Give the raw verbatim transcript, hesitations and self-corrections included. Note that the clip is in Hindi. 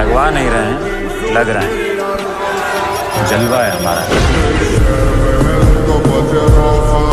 लगवा नहीं रहे हैं, लग रहे हैं। जलवा है हमारा।